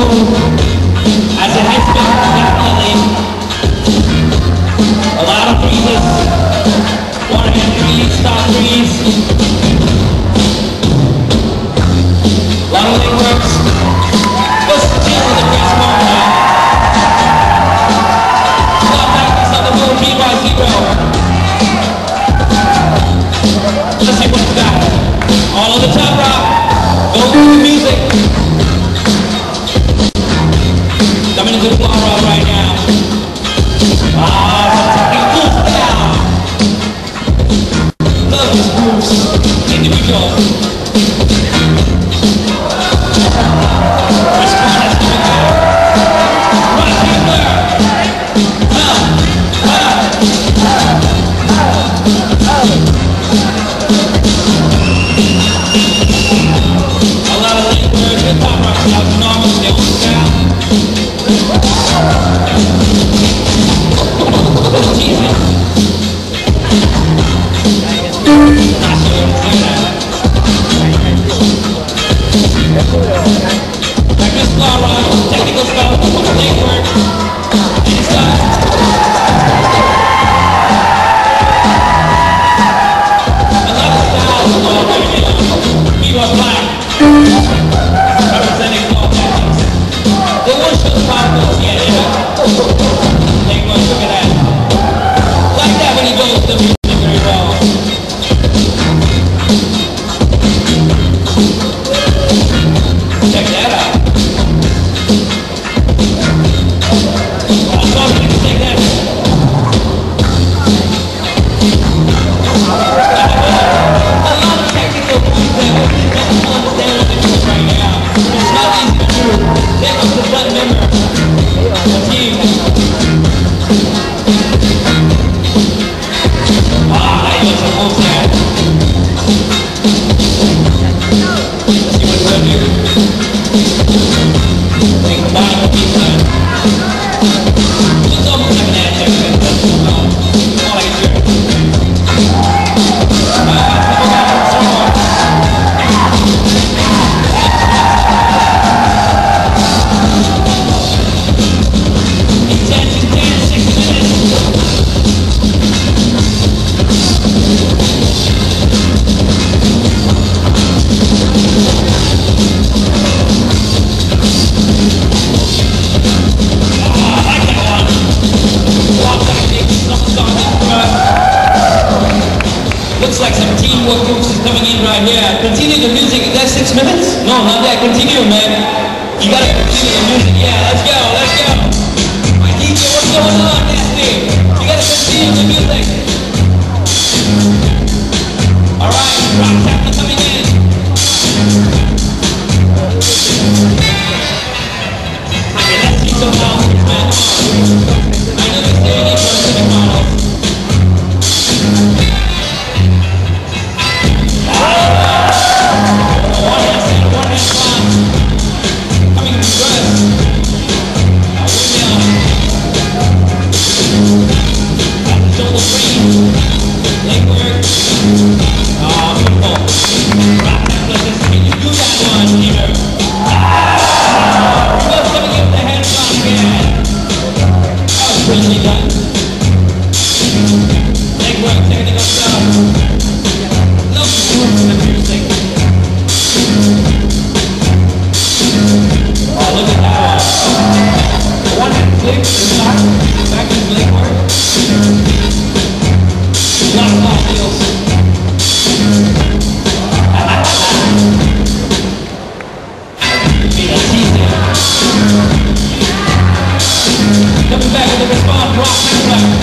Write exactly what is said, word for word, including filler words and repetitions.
move. As it hits me, definitely. A lot of freezes. One hand freeze, stop freeze. A lot of leg works. Just chill with the freeze moment now. Stop practice on the move, B by zero. Let's see what we got. All on the top rock. Go through the music. Coming into the floor rock right now. Ah, it's a down. Love these grooves. Individual. Response is coming out. Right hand there. Ah, ah. A lot of leg work. The top rock sounds normal. They won't sound. Practice floor rock, technical stuff, leg work, any style. A lot of styles all right now. Viva Black, representing floor tactics. They won't show the power moves yet, yeah. Leg work, look at that. Like that when he goes to the music very well. Check that out. Well, I'm going to take that. A lot of technical moves that we don't understand what they're doing right now. It's not easy to do. There comes the front member. The team. Ah, that was a move there. Let's see what we're going to do. Take the bottom of the side. It's almost like an ad check. More like a jerk. Intense, intense, six minutes. Looks like some teamwork moves is coming in right here. Continue the music. Is that six minutes? No, not that. Continue, man. You gotta continue the music. Yeah, let's go, let's go. My D J, what's going on, Nasty? You gotta continue the music. All right, rock tackle coming in. Okay, let's see some mountains, man. I know this day needs to be mountains. Coming back with the response, rock,